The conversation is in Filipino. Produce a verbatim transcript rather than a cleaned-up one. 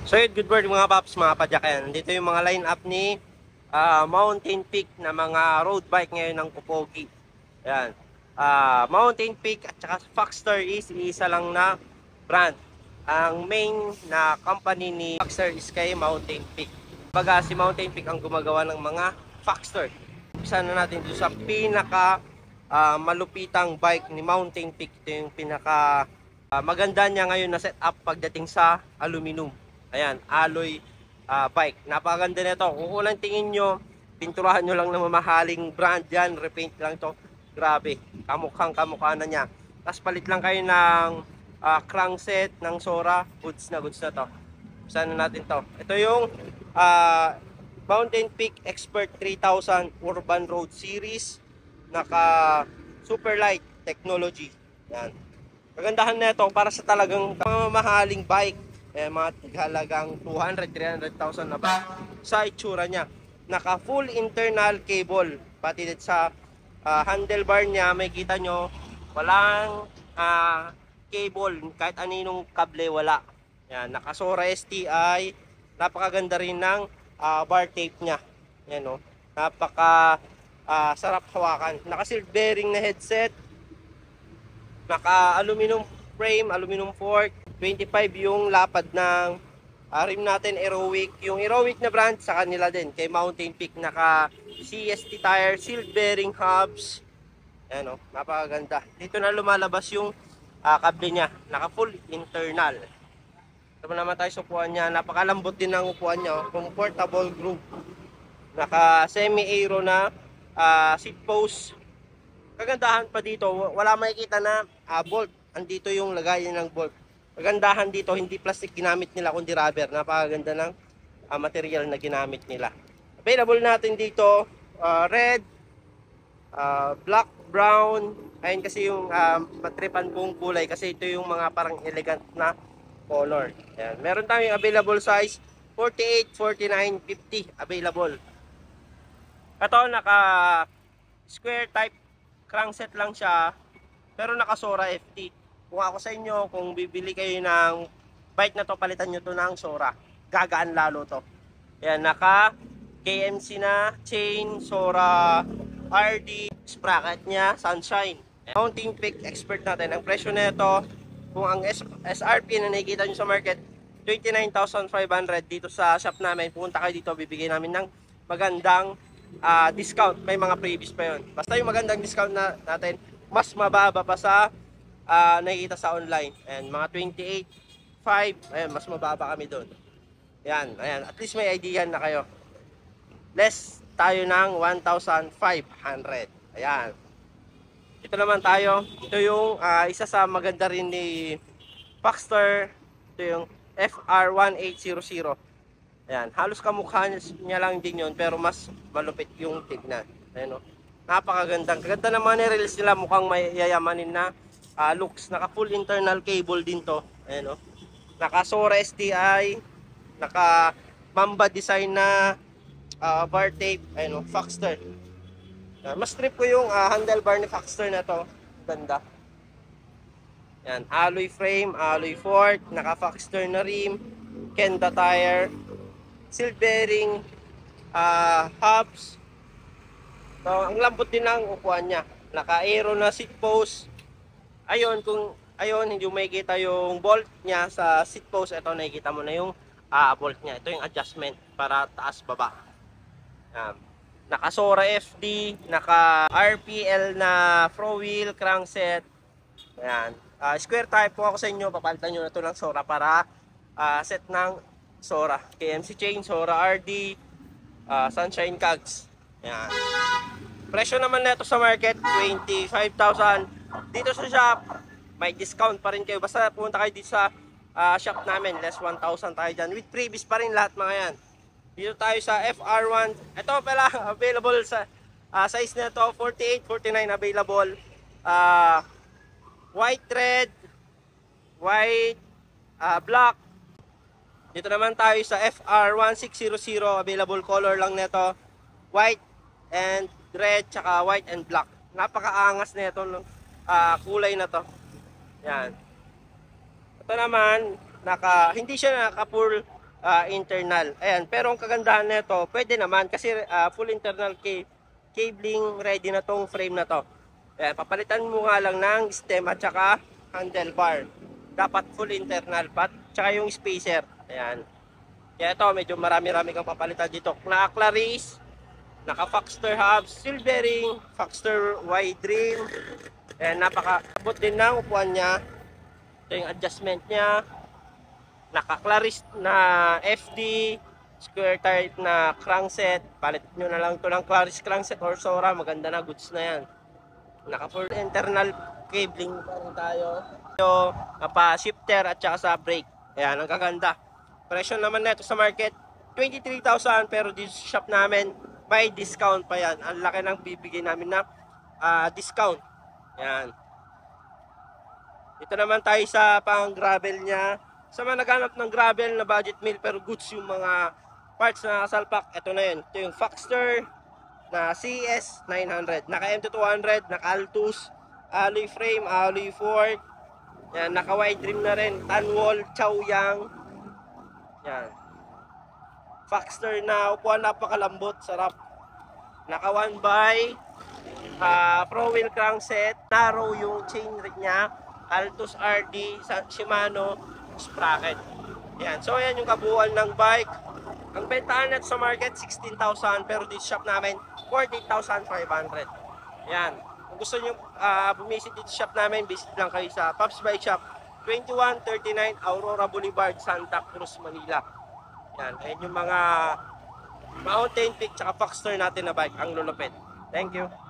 So yun, good morning mga paps, mga padyakan. Dito yung mga line up ni ah, Mountain Peak na mga road bike ngayon ng Kupogi. Ayan. Ah, Mountain Peak at saka Foxster is isa lang na brand. Ang main na company ni Foxster is kay Mountain Peak. Baga si Mountain Peak ang gumagawa ng mga Foxster. Isa na natin dito sa pinaka ah, malupitang bike ni Mountain Peak. Ito yung pinaka ah, maganda niya ngayon na setup pagdating sa aluminum. Ayan, alloy uh, bike. Napakaganda nito. Kung unang tingin nyo, pinturahan nyo lang ng mamahaling brand yan. Repaint lang to. Grabe. Kamukhang kamukha na niya. Tapos palit lang kayo ng uh, crankset ng Sora. Goods na goods na to. Saan na natin to? Ito yung uh, Mountain Peak Expert three thousand Urban Road Series. Naka super light technology. Yan. Kagandahan na ito para sa talagang mamahaling bike. Eh, mga halagang two hundred to three hundred thousand na ba sa itsura niya. Naka full internal cable. Pati dito sa uh, handlebar niya, may kita nyo, walang uh, cable. Kahit aninong kable, wala. Yan, naka Sora S T I. Napakaganda rin ng uh, bar tape niya. Yan, no? Napaka uh, sarap hawakan. Naka silk bearing na headset. Naka aluminum frame, aluminum fork. twenty-five yung lapad ng uh, rim natin, Aerowick. Yung Aerowick na brand sa kanila din, kay Mountain Peak. Naka C S T tire, silk bearing hubs. Ayan o, napakaganda. Dito na lumalabas yung uh, kable niya. Naka full internal. Ito naman tayo sa upuan niya. Napakalambot din ng upuan niya. Comfortable groove. Naka semi-aero na uh, seat post. Kagandahan pa dito, wala makikita na uh, bolt. Andito yung lagayan ng bolt. Kagandahan dito, hindi plastic ginamit nila kundi rubber. Napakaganda ng uh, material na ginamit nila. Available natin dito uh, red, uh, black, brown. Ayun kasi yung uh, matripan kong kulay kasi ito yung mga parang elegant na color. Ayan. Meron tayong available size forty-eight, forty-nine, fifty available. Ito naka square type crankset lang siya pero naka Sora F T. Kung ako sa inyo, kung bibili kayo ng bike na to, palitan nyo to ng Sora. Gagaan lalo to. Ayan, naka K M C na, chain, Sora, R D, sprocket niya, sunshine. Mountain Peak Expert natin. Ang presyo nito, kung ang S R P na nakikita nyo sa market, twenty-nine thousand five hundred dito sa shop namin. Pumunta kayo dito, bibigay namin ng magandang uh, discount. May mga previous pa yun. Basta yung magandang discount na, natin, mas mababa pa sa Uh, nakikita sa online. And mga twenty-eight five, ayan, mas mababa kami doon. Ayan, ayan, at least may idea na kayo. Less tayo ng one thousand five hundred. Ayan. Ito naman tayo. Ito yung uh, isa sa maganda rin ni Foxster. Ito yung F R eighteen hundred. Ayan, halos kamukha niya lang din yun, pero mas malupit yung tignan. Ayan, no? Napakagandang. Kaganda naman ni-release nila, mukhang may yayamanin na Uh, looks. Naka full internal cable din to. Ayan, oh. Naka Sora S T I, naka Mamba design na uh, bar tape. Ayan, oh, Foxster. Uh, mas trip ko yung uh, handlebar ni Foxster na to. Ganda. Ayan, alloy frame, alloy fork, naka Foxster na rim, Kenda tire, silk bearing, uh, hubs. So, ang lambot din ng upuan niya. Naka aero na seat post. Ayun, kung ayun, hindi mo makikita yung bolt niya sa seat post, ito nakikita mo na yung uh, bolt niya. Ito yung adjustment para taas baba. Um, naka Sora F D, naka R P L na pro wheel crankset. Ayan. Uh, square type po ako sa inyo, papalitan nyo na ito ng Sora para uh, set ng Sora. K M C chain, Sora R D, uh, sunshine cogs. Ayan. Presyo naman nito sa market, twenty-five thousand. Dito sa shop, may discount pa rin kayo. Basta pumunta kayo dito sa uh, shop namin, less one thousand tayo dyan. With previous pa rin lahat mga yan. Dito tayo sa F R one. Ito pala, available sa uh, size na ito, forty-eight, forty-nine available. Uh, white, red, white, uh, black. Dito naman tayo sa F R sixteen hundred, available color lang nito. White and red, tsaka white and black. Napakaangas nito, no? Uh, kulay na to. Yan. Ito naman, naka, hindi siya naka full ah, internal. Ayan, pero ang kagandahan nito, pwede naman kasi ah, full internal ca- cabling ready na tong frame na to. Ayan, papalitan mo nga lang ng stem at saka handlebar. Dapat full internal pat, tsaka yung spacer. Ayan. Kaya ito, medyo marami-rami kang papalitan dito. Naka-Clarice, naka-Foxter hubs, steel bearing, Foxter wide rim. Ayan, napaka-abot din ng upuan niya. Ito yung adjustment niya. Naka-Clarice na F D, square type na crankset. Palit nyo na lang ito ng Clarice crankset or Sora. Maganda na, goods na yan. Naka-full internal cabling pa rin tayo. So, napa-shifter at saka sa brake. Ayan, ang kaganda. Presyo naman nito sa market, twenty-three thousand, pero dito sa shop namin, may discount pa yan. Ang laki ng bibigay namin na uh, discount. Ayan. Ito naman tayo sa pang gravel niya. Sa mga naghanap ng gravel na budget meal pero goods yung mga parts na kasalpak, ito na yun. Ito yung Foxter na C S nine hundred, naka M T two hundred, naka Altus, alloy frame, alloy fork. Yan, naka wide rim na rin, Tanwol, Chaoyang. Yan. Foxter na upuan, napakalambot, sarap. Naka one by uh, Pro Wheel crankset, narrow yung chain ring niya, Altus R D, Shimano sprocket. Yan. So yan yung kabuuan ng bike. Ang bentahan natin sa market sixteen thousand, pero dito shop namin forty thousand five hundred. Yan. Kung gusto niyo uh, bumisit dito shop namin, visit lang kayo sa Pops Bike Shop, twenty-one thirty-nine Aurora Boulevard, Santa Cruz, Manila. Yan. Ayan yung mga Mountain Peak tsaka Foxter natin na bike, ang lulupit. Thank you.